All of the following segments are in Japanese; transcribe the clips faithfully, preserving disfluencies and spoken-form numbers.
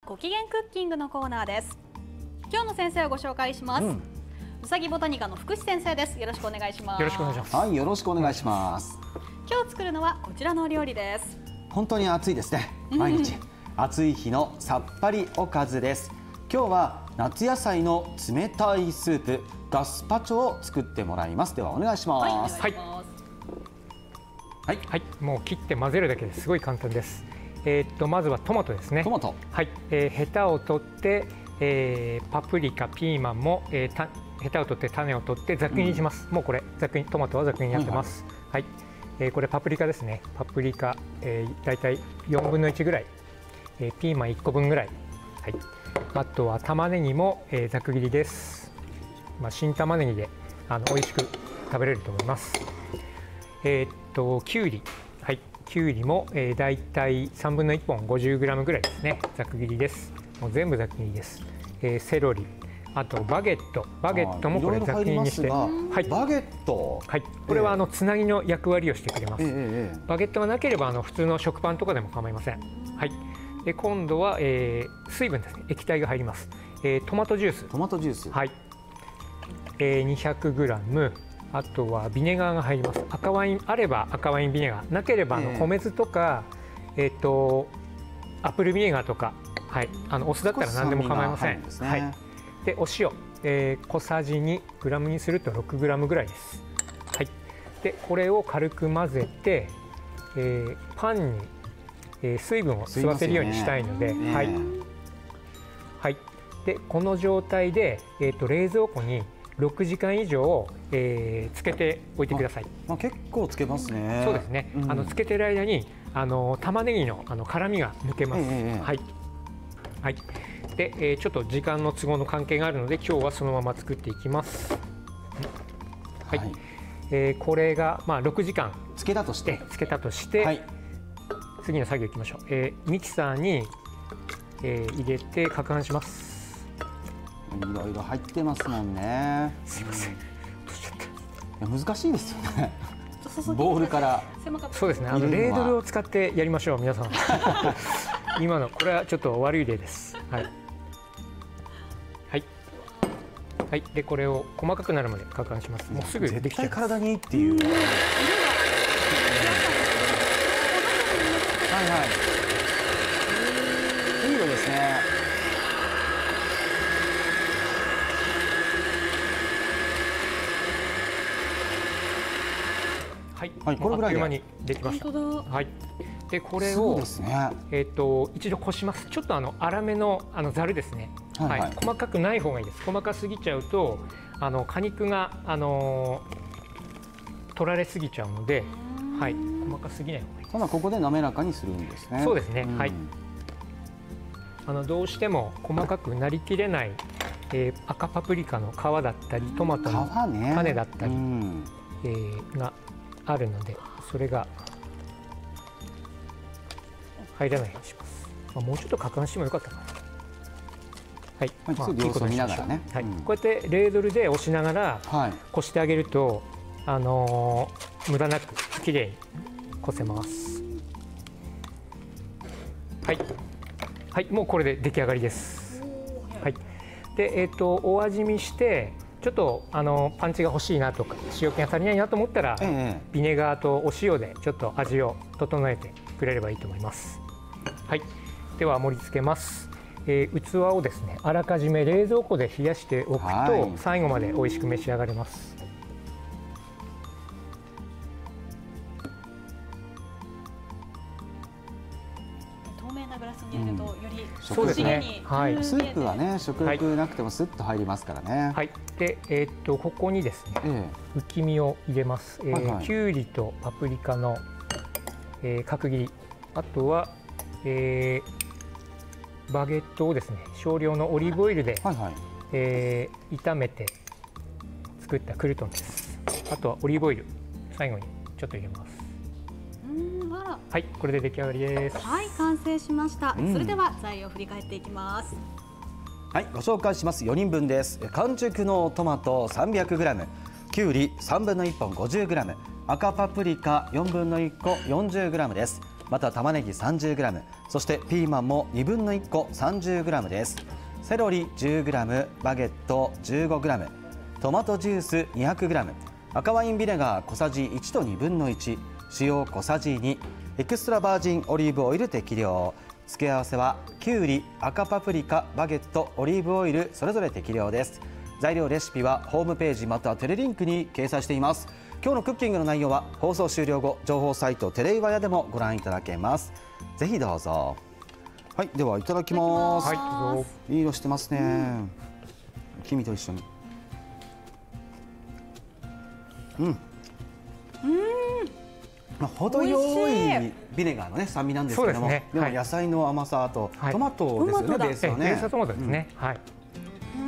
ご機嫌クッキングのコーナーです。今日の先生をご紹介します。うん、うさぎボタニカの福士先生です。よろしくお願いします。 よろしくお願いします。 はい、よろしくお願いします。 今日作るのはこちらのお料理です。 本当に暑いですね。毎日暑い日のさっぱりおかずです。今日は夏野菜の冷たいスープガスパチョを作ってもらいます。ではお願いします。 はい、 はい、はい、もう切って混ぜるだけですごい簡単です。えー、っとまずはトマトですね。 トマト。 はい、えー、ヘタを取って、えー、パプリカ、ピーマンも、えー、たヘタを取って種を取ってざく切りにします。うん、もうこれざく切りトマトはざく切りになってます。はい、はい、えー、これパプリカですね。パプリカ、えー、だいたいよんぶんのいちぐらい、えー、ピーマンいっこぶんぐらい。はい。あとは玉ねぎも、えー、ざく切りです。まあ、新玉ねぎであの美味しく食べれると思います。えー、っときゅうり、はい、きゅうりも、えー、だいたいさんぶんのいっぽん ごじゅうグラム ぐらいですね。ざく切りです。もう全部ざく切りです。えー、セロリ、あとバゲット、バゲットもこれざく切りにして、 はい、バゲット、 はい、これはあのつなぎの役割をしてくれます。えー、バゲットがなければあの普通の食パンとかでも構いません。はい。で今度は、えー、水分ですね。液体が入ります。えー、トマトジュース。 トマトジュース。 はい。えー、にひゃくグラム。あとはビネガーが入ります。赤ワインあれば赤ワインビネガー、なければあの米酢とか、えー、とアップルビネガーとか、はい、あのお酢だったら何でも構いません。はい。でお塩、えー、小さじにグラムにするとろくグラムぐらいです。はい。でこれを軽く混ぜて、えー、パンに、えー、水分を吸わせるようにしたいので、はい。はい。でこの状態で、えー、と冷蔵庫にろくじかん以上、えー、つけておいてください。 まあ、結構つけますね。 そうですね。うん、あのつけてる間にあの玉ねぎのあの辛みが抜けます。えー、はい。はい。で、えー、ちょっと時間の都合の関係があるので今日はそのまま作っていきます。はい。はい、えー、これがまあろくじかんつけたとしてつけたとして、はい、次の作業いきましょう。えー、ミキサーに、えー、入れて攪拌します。 いろいろ入ってますもんね。 すいません。 難しいですよね。ボールから。 そうですね。あのレードルを使ってやりましょう皆さん。今のこれはちょっと悪い例です。はい。はい。はい。でこれを細かくなるまで攪拌します。もうすぐできちゃう。 体にいいっていう。はいはい。いい色ですね。 はい、 はい、これぐらいあっという間にできました。はい。でこれを、ね、えっ、ー、と一度こします。ちょっとあの粗めのあのざるですね。はい、はいはい、細かくない方がいいです。細かすぎちゃうとあの果肉があの取られすぎちゃうので、はい、細かすぎない方がいいです。 ただここで滑らかにするんですね。 そうですね。はい。あのどうしても細かくなりきれない、えー、赤パプリカの皮だったりトマトの種だったり、ね、えー、があるのでそれが入らないようにします。まあ、もうちょっと攪拌してもよかったかな。はい。 まあ、様子を見ながらね。 はい。うん、こうやってレードルで押しながらこしてあげると、あのー、無駄なくきれいにこせます。はい。はい。もうこれで出来上がりです。はい。で、えっとお味見して。ちょっとあのパンチが欲しいなとか塩気が足りないなと思ったら、ええ、ビネガーとお塩でちょっと味を整えてくれればいいと思います。はい、では盛り付けます。えー、器をですねあらかじめ冷蔵庫で冷やしておくと最後まで美味しく召し上がれます。 グラスに入れるとよりそうですね。はい。 スープはね食欲なくてもスッと入りますからね。 はい。でえー、っとここにですね、ええ、浮き身を入れます。えーはいはい、きゅうりとパプリカの、えー、角切り、あとは、えー、バゲットをですね少量のオリーブオイルで、はいはい、えー、炒めて作ったクルトンです。あとはオリーブオイル最後にちょっと入れます。はい、これで出来上がりです。 はい、完成しました。うん、それでは材料を振り返っていきます。 はい、ご紹介します。よにんぶんです。完熟のトマト さんびゃくグラム、きゅうりさんぶんのいっぽん ごじゅうグラム、赤パプリカよんぶんのいっこ よんじゅうグラムです。 また玉ねぎ さんじゅうグラム、 そしてピーマンもにぶんのいっこ さんじゅうグラム です。セロリ じゅうグラム、 バゲット じゅうごグラム、 トマトジュース にひゃくグラム、 赤ワインビネガー小さじいちとにぶんのいち、塩小さじに、エクストラバージンオリーブオイル適量。付け合わせはきゅうり、赤パプリカ、バゲット、オリーブオイルそれぞれ適量です。材料レシピはホームページまたはテレリンクに掲載しています。今日のクッキングの内容は放送終了後情報サイトテレイワヤでもご覧いただけます。ぜひどうぞ。はい、ではいただきます。 はい、どうぞ。 いい色してますね、うん、黄身と一緒に。うん、うん、まあ、程よいビネガーの、ね、酸味なんですけども、ね、でも野菜の甘さとトマトですよね、はい、ベースはね。 ベースはトマトですね、うん、はい。 うん、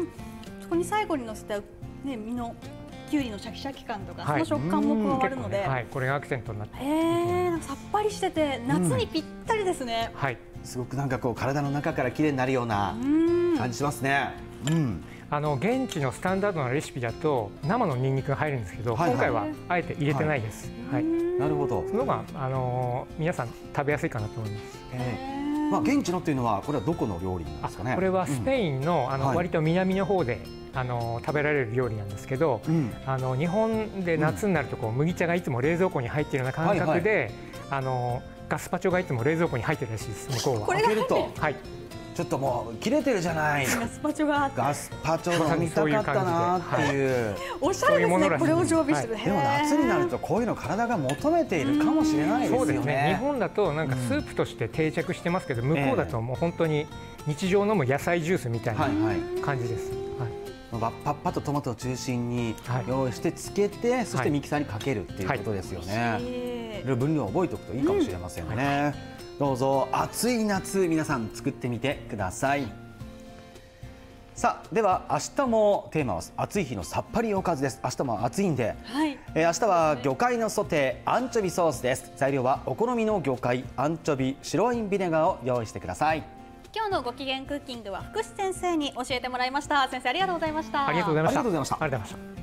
そこに最後にのせた、ね、身のきゅうりのシャキシャキ感とか、はい、その食感も加わるので、ね、 はい、これがアクセントになって、 えー、なんかさっぱりしてて夏にぴったりですね、 うん、はい。 すごくなんかこう体の中からきれいになるような感じしますね。うん、 あの現地のスタンダードなレシピだと生のニンニクが入るんですけど、はいはい、今回はあえて入れてないです。はい、はい、 なるほど。 その方があのー、皆さん食べやすいかなと思います。 えー、まあ現地のっていうのはこれはどこの料理なんですかね。 これはスペインの、うん、あの、はい、割と南の方であの食べられる料理なんですけど、うん、あの日本で夏になるとこう麦茶がいつも冷蔵庫に入っているような感覚で、はいはい、あのガスパチョがいつも冷蔵庫に入ってるらしいです。向こうは。 これが入ってる。 はい。 ちょっともう切れてるじゃない。 ガスパチョがガスパチョ飲みたかったなっていう。 おしゃれですね。これを常備してる。 でも夏になるとこういうの体が求めているかもしれないですよね。 そうですね。日本だとなんかスープとして定着してますけど、向こうだともう本当に日常飲む野菜ジュースみたいな感じです。はい。 パッパッとトマトを中心に用意してつけて、そしてミキサーにかけるっていうことですよね。分量を覚えておくといいかもしれませんね。どうぞ暑い夏皆さん作ってみてください。さあでは明日もテーマは暑い日のさっぱりおかずです。明日も暑いんで、はい、えー、明日は魚介のソテーアンチョビソースです。材料はお好みの魚介、アンチョビ、白ワインビネガーを用意してください。 今日のご機嫌クッキングは福士先生に教えてもらいました。先生ありがとうございました。 ありがとうございました。 ありがとうございました。 ありがとうございました。